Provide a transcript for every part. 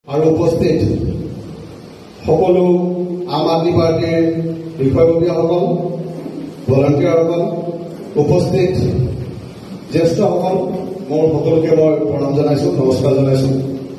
আৰু উপস্থিত সকলো আম আদমি পাৰ্টিৰ বিষয়ববীয়াসকল, ভলাণ্টিয়াৰসকল, উপস্থিত জ্যেষ্ঠসকল, মোৰ সকলোকে মই প্ৰণাম জনাইছোঁ, নমস্কাৰ জনাইছোঁ।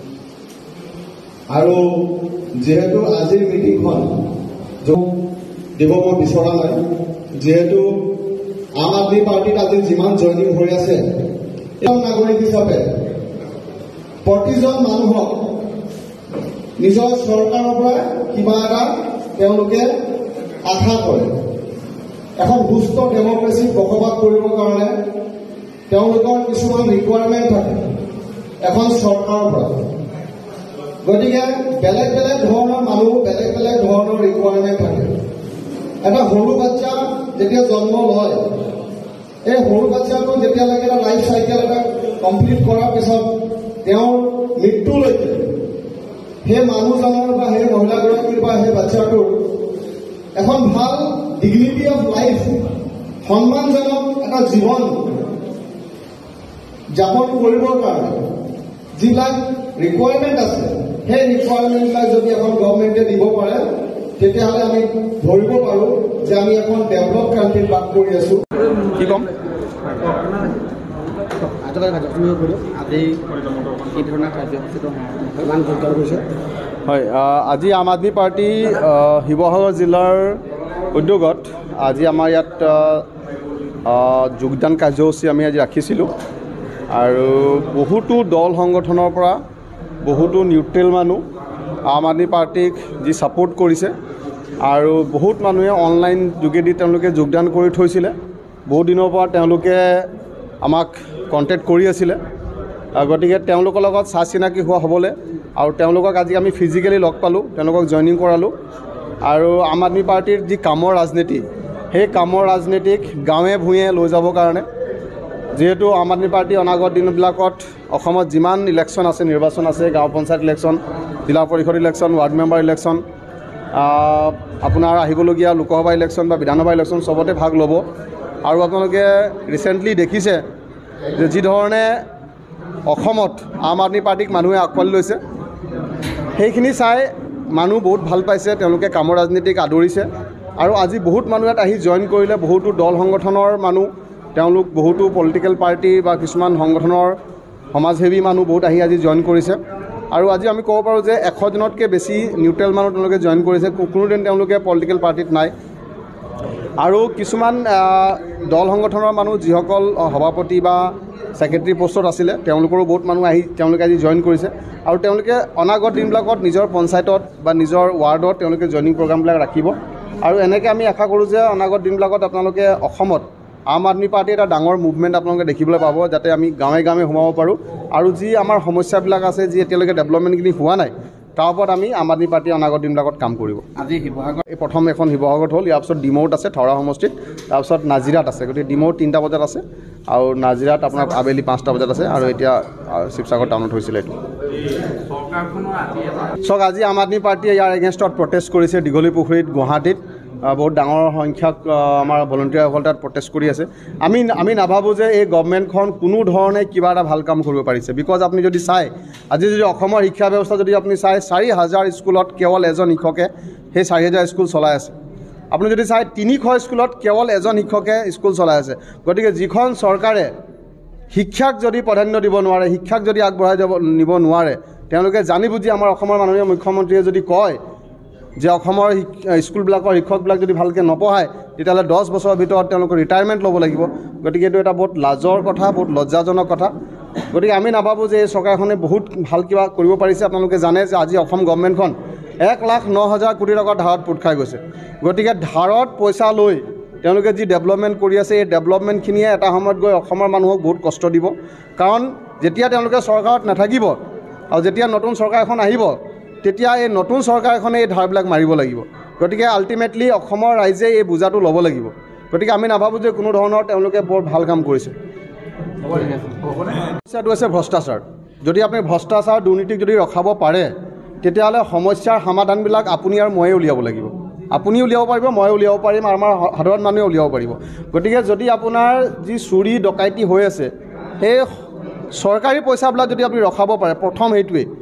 আৰু যিহেতু আজিৰ মিটিংখন দিব মই বিচৰা নাই, যিহেতু আম আদমি পাৰ্টিত আজি যিমান জইনিং হৈ আছে, এজন নাগৰিক হিচাপে প্ৰতিজন মানুহক নিজৰ চৰকাৰৰ পৰা কিবা এটা তেওঁলোকে আশা কৰে। এখন সুস্থ ডেমক্ৰেচিক বসবাস কৰিবৰ কাৰণে তেওঁলোকৰ কিছুমান ৰিকুৱাৰমেণ্ট থাকে এখন চৰকাৰৰ পৰা। গতিকে বেলেগ বেলেগ ধৰণৰ মানুহ, বেলেগ বেলেগ ধৰণৰ ৰিকুৱাৰমেণ্ট থাকে। এটা সৰু বাচ্চা যেতিয়া জন্ম লয়, এই সৰু বাচ্চাটো যেতিয়ালৈকে এটা লাইফ চাইকেল এটা কমপ্লিট কৰাৰ পিছত তেওঁৰ মৃত্যুলৈকে সেই মানুহজনৰ বা সেই মহিলাগৰাকীৰ বা সেই বাচ্চাটোৰ এখন ভাল ডিগনিটি অফ লাইফ, সন্মানজনক এটা জীৱন যাপন কৰিবৰ কাৰণে যিবিলাক ৰিকুৱাৰমেণ্ট আছে, সেই ৰিকুৱাৰমেণ্টবিলাক যদি এখন গভৰ্ণমেণ্টে দিব পাৰে, তেতিয়াহ'লে আমি ধৰিব পাৰোঁ যে আমি এখন ডেভেলপ কাণ্ট্ৰিত বাস কৰি আছোঁ। কি ক'ম? হয়, আজি আম আদমি পাৰ্টি শিৱসাগৰ জিলাৰ উদ্যোগত আজি আমাৰ ইয়াত যোগদান কাৰ্যসূচী আমি আজি ৰাখিছিলোঁ। আৰু বহুতো দল সংগঠনৰ পৰা বহুতো নিউট্ৰেল মানুহ আম আদমি পাৰ্টিক যি ছাপোৰ্ট কৰিছে, আৰু বহুত মানুহে অনলাইন যোগেদি তেওঁলোকে যোগদান কৰি থৈছিলে। বহুত দিনৰ পৰা তেওঁলোকে আমাক কণ্টেক্ট কৰি আছিলে। গতিকে তেওঁলোকৰ লগত চা চিনাকি হোৱা হ'বলৈ আৰু তেওঁলোকক আজি আমি ফিজিকেলি লগ পালোঁ, তেওঁলোকক জইনিং কৰালোঁ। আৰু আম আদমি পাৰ্টিৰ যি কামৰ ৰাজনীতি, সেই কামৰ ৰাজনীতিক গাঁৱে ভূঞে লৈ যাবৰ কাৰণে, যিহেতু আম আদমি পাৰ্টি অনাগত দিনবিলাকত অসমত যিমান ইলেকশ্যন আছে, নিৰ্বাচন আছে, গাঁও পঞ্চায়ত ইলেকশ্যন, জিলা পৰিষদ ইলেকশ্যন, ৱাৰ্ড মেম্বাৰ ইলেকশ্যন, আপোনাৰ আহিবলগীয়া লোকসভা ইলেকশ্যন বা বিধানসভা ইলেকশ্যন চবতে ভাগ ল'ব। আৰু আপোনালোকে ৰিচেণ্টলি দেখিছে যে যিধৰণে অসমত আম আদমি পাৰ্টিক মানুহে আঁকোৱালি লৈছে, সেইখিনি চাই মানুহ বহুত ভাল পাইছে, তেওঁলোকে কামৰ ৰাজনীতিক আদৰিছে। আৰু আজি বহুত মানুহ ইয়াত আহি জইন কৰিলে, বহুতো দল সংগঠনৰ মানুহ, তেওঁলোক বহুতো পলিটিকেল পাৰ্টি বা কিছুমান সংগঠনৰ সমাজসেৱী মানুহ বহুত আহি আজি জইন কৰিছে। আৰু আজি আমি ক'ব পাৰোঁ যে 100 জনতকৈ বেছি নিউট্ৰেল মানুহ তেওঁলোকে জইন কৰিছে। কোনোদিন তেওঁলোকে পলিটিকেল পাৰ্টিত নাই। আৰু কিছুমান দল সংগঠনৰ মানুহ যিসকল সভাপতি বা ছেক্ৰেটাৰী পষ্টত আছিলে, তেওঁলোকৰো বহুত মানুহ আহি তেওঁলোকে আজি জইন কৰিছে। আৰু তেওঁলোকে অনাগত দিনবিলাকত নিজৰ পঞ্চায়তত বা নিজৰ ৱাৰ্ডত তেওঁলোকে জইনিং প্ৰগ্ৰামবিলাক ৰাখিব। আৰু এনেকৈ আমি আশা কৰোঁ যে অনাগত দিনবিলাকত আপোনালোকে অসমত আম আদমি পাৰ্টি এটা ডাঙৰ মুভমেণ্ট আপোনালোকে দেখিবলৈ পাব, যাতে আমি গাঁৱে গাঁৱে সোমাব পাৰোঁ। আৰু যি আমাৰ সমস্যাবিলাক আছে, যি এতিয়ালৈকে ডেভেলপমেণ্টখিনি হোৱা নাই, তাৰ ওপৰত আমি আম আদমি পাৰ্টি অনাগত দিনবিলাকত কাম কৰিব। আজি শিৱসাগৰ প্ৰথম এখন শিৱসাগৰত হ'ল, ইয়াৰ পিছত ডিমৌত আছে থাওৰা সমষ্টিত, তাৰপিছত নাজিৰাত আছে। গতিকে ডিমৌত 3টা বজাত আছে আৰু নাজিৰাত আপোনাৰ আবেলি 5টা বজাত আছে। আৰু এতিয়া শিৱসাগৰ টাউনত হৈছিলে এইটো। চাওক, আজি আম আদমি পাৰ্টিয়ে ইয়াৰ এগেইনষ্টত প্ৰটেষ্ট কৰিছে দীঘলী পুখুৰীত, গুৱাহাটীত। বহুত ডাঙৰ সংখ্যক আমাৰ ভলণ্টিয়াৰসকল তাত প্ৰটেষ্ট কৰি আছে। আমি নাভাবোঁ যে এই গভৰ্ণমেণ্টখন কোনো ধৰণে কিবা এটা ভাল কাম কৰিব পাৰিছে। বিকজ আপুনি যদি চাই, আজি যদি অসমৰ শিক্ষা ব্যৱস্থা যদি আপুনি চাই, 4000 স্কুলত কেৱল এজন শিক্ষকে সেই 4000 স্কুল চলাই আছে। আপুনি যদি চাই 300 স্কুলত কেৱল এজন শিক্ষকে স্কুল চলাই আছে। গতিকে যিখন চৰকাৰে শিক্ষাক যদি প্ৰাধান্য দিব নোৱাৰে, শিক্ষাক যদি আগবঢ়াই নিব নোৱাৰে, তেওঁলোকে জানি বুজি আমাৰ অসমৰ মাননীয় মুখ্যমন্ত্ৰীয়ে যদি কয় যে অসমৰ স্কুলবিলাকৰ শিক্ষকবিলাক যদি ভালকৈ নপঢ়ায়, তেতিয়াহ'লে 10 বছৰৰ ভিতৰত তেওঁলোকৰ ৰিটায়াৰমেণ্ট ল'ব লাগিব। গতিকে এইটো এটা বহুত লাজৰ কথা, বহুত লজ্জাজনক কথা। গতিকে আমি নাভাবোঁ যে এই চৰকাৰখনে বহুত ভাল কিবা কৰিব পাৰিছে। আপোনালোকে জানে যে আজি অসম গভৰ্ণমেণ্টখন 1,09,000 কোটি টকাৰ ধাৰত পোত খাই গৈছে। গতিকে ধাৰত পইচা লৈ তেওঁলোকে যি ডেভেলপমেণ্ট কৰি আছে, এই ডেভেলপমেণ্টখিনিয়ে এটা সময়ত গৈ অসমৰ মানুহক বহুত কষ্ট দিব। কাৰণ যেতিয়া তেওঁলোকে চৰকাৰত নাথাকিব আৰু যেতিয়া নতুন চৰকাৰ এখন আহিব, তেতিয়া এই নতুন চৰকাৰ এখনে এই ধাৰবিলাক মাৰিব লাগিব। গতিকে আল্টিমেটলি অসমৰ ৰাইজে এই বোজাটো ল'ব লাগিব। গতিকে আমি নাভাবোঁ যে কোনো ধৰণৰ তেওঁলোকে বৰ ভাল কাম কৰিছে। সমস্যাটো হৈছে ভ্ৰষ্টাচাৰ। যদি আপুনি ভ্ৰষ্টাচাৰ দুৰ্নীতিক যদি ৰখাব পাৰে, তেতিয়াহ'লে সমস্যাৰ সমাধানবিলাক আপুনি আৰু ময়ে উলিয়াব লাগিব। আপুনি উলিয়াব পাৰিব, মই উলিয়াব পাৰিম, আৰু আমাৰ সাধাৰণ মানুহে উলিয়াব পাৰিব। গতিকে যদি আপোনাৰ যি চুৰি ডকাইতি হৈ আছে, সেই চৰকাৰী পইচাবিলাক যদি আপুনি ৰখাব পাৰে, প্ৰথম সেইটোৱেই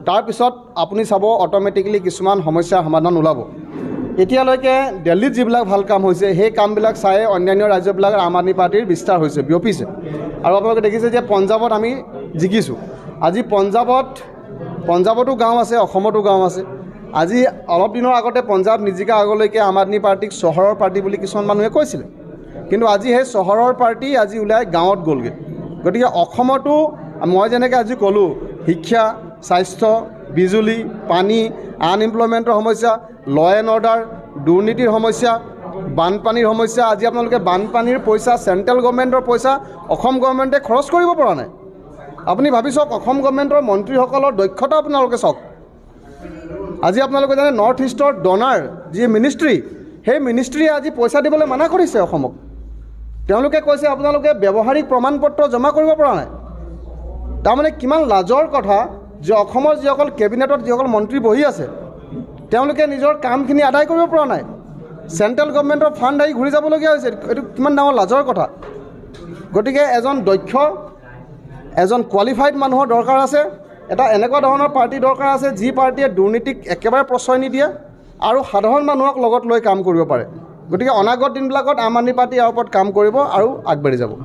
তাৰপিছত আপুনি চাব অট'মেটিকলি কিছুমান সমস্যাৰ সমাধান ওলাব। এতিয়ালৈকে দিল্লীত যিবিলাক ভাল কাম হৈছে সেই কামবিলাক চাই অন্যান্য ৰাজ্যবিলাকৰ আম আদমি পাৰ্টিৰ বিস্তাৰ হৈছে, বিয়পিছে। আৰু আপোনালোকে দেখিছে যে পঞ্জাৱত আমি জিকিছোঁ। আজি পঞ্জাৱতো গাঁও আছে, অসমতো গাঁও আছে। আজি অলপ দিনৰ আগতে পঞ্জাৱ নিজিকা আগলৈকে আম আদমি পাৰ্টিক চহৰৰ পাৰ্টি বুলি কিছুমান মানুহে কৈছিলে, কিন্তু আজি সেই চহৰৰ পাৰ্টি আজি ওলাই গাঁৱত গ'লগৈ। গতিকে অসমতো মই যেনেকৈ আজি ক'লোঁ, শিক্ষা, স্বাস্থ্য, বিজুলী, পানী, আনএমপ্লয়মেণ্টৰ সমস্যা, ল এণ্ড অৰ্ডাৰ, দুৰ্নীতিৰ সমস্যা, বানপানীৰ সমস্যা। আজি আপোনালোকে বানপানীৰ পইচা, চেণ্ট্ৰেল গভৰ্ণমেণ্টৰ পইচা অসম গভৰ্ণমেণ্টে খৰচ কৰিব পৰা নাই। আপুনি ভাবি চাওক, অসম গভৰ্ণমেণ্টৰ মন্ত্ৰীসকলৰ দক্ষতা আপোনালোকে চাওক। আজি আপোনালোকে জানে নৰ্থ ইষ্টৰ ডনাৰ যি মিনিষ্ট্ৰী, সেই মিনিষ্ট্ৰীয়ে আজি পইচা দিবলৈ মানা কৰিছে অসমক। তেওঁলোকে কৈছে আপোনালোকে ব্যৱহাৰিক প্ৰমাণ পত্ৰ জমা কৰিব পৰা নাই। তাৰমানে কিমান লাজৰ কথা যে অসমৰ যিসকল কেবিনেটত যিসকল মন্ত্ৰী বহি আছে তেওঁলোকে নিজৰ কামখিনি আদায় কৰিব পৰা নাই। চেণ্ট্ৰেল গভৰ্ণমেণ্টৰ ফাণ্ড আহি ঘূৰি যাবলগীয়া হৈছে। এইটো কিমান ডাঙৰ লাজৰ কথা। গতিকে এজন দক্ষ, এজন কোৱালিফাইড মানুহৰ দৰকাৰ আছে। এটা এনেকুৱা ধৰণৰ পাৰ্টি দৰকাৰ আছে যি পাৰ্টীয়ে দুৰ্নীতিক একেবাৰে প্ৰশ্ৰয় নিদিয়ে আৰু সাধাৰণ মানুহক লগত লৈ কাম কৰিব পাৰে। গতিকে অনাগত দিনবিলাকত আম আদমি পাৰ্টি ইয়াৰ ওপৰত কাম কৰিব আৰু আগবাঢ়ি যাব।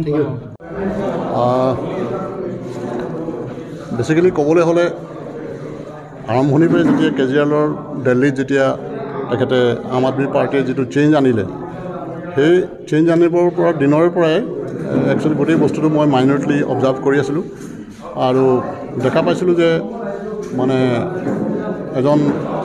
বেচিকেলি ক'বলৈ হ'লে আৰম্ভণিৰ পৰাই যেতিয়া কেজৰিৱালৰ দিল্লীত যেতিয়া তেখেতে আম আদমি পাৰ্টীয়ে যিটো চেঞ্জ আনিলে, সেই চেঞ্জ আনিবৰ পৰা দিনৰে পৰাই একচুৱেলি গোটেই বস্তুটো মই মাইনৰলি অবজাৰ্ভ কৰি আছিলোঁ আৰু দেখা পাইছিলোঁ যে মানে এজন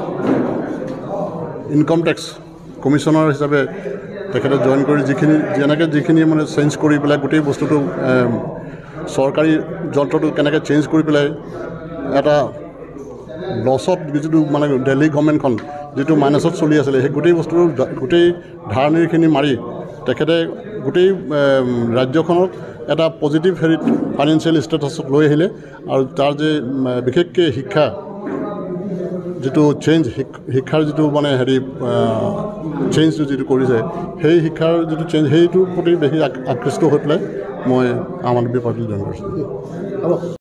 ইনকম টেক্স কমিশ্যনাৰ হিচাপে তেখেতে জইন কৰি যিখিনি মানে চেঞ্জ কৰি পেলাই গোটেই বস্তুটো চৰকাৰী যন্ত্ৰটো কেনেকৈ চেঞ্জ কৰি পেলাই এটা লছত যিটো মানে দিল্লী গভৰ্ণমেণ্টখন যিটো মাইনাছত চলি আছিলে, সেই গোটেই বস্তুটো গোটেই ধাৰ নিৰখিনি মাৰি তেখেতে গোটেই ৰাজ্যখনক এটা পজিটিভ হেৰিত ফাইনেন্সিয়েল ষ্টেটাছত লৈ আহিলে। আৰু তাৰ যে বিশেষকৈ শিক্ষা যিটো চেঞ্জ, শিক্ষাৰ যিটো মানে হেৰি চেঞ্জটো যিটো কৰিছে, সেই শিক্ষাৰ যিটো চেঞ্জ সেইটোৰ প্ৰতি বেছি আকৃষ্ট হৈ পেলাই মই আম আদমি পাৰ্টীলৈ জইন কৰিছোঁ।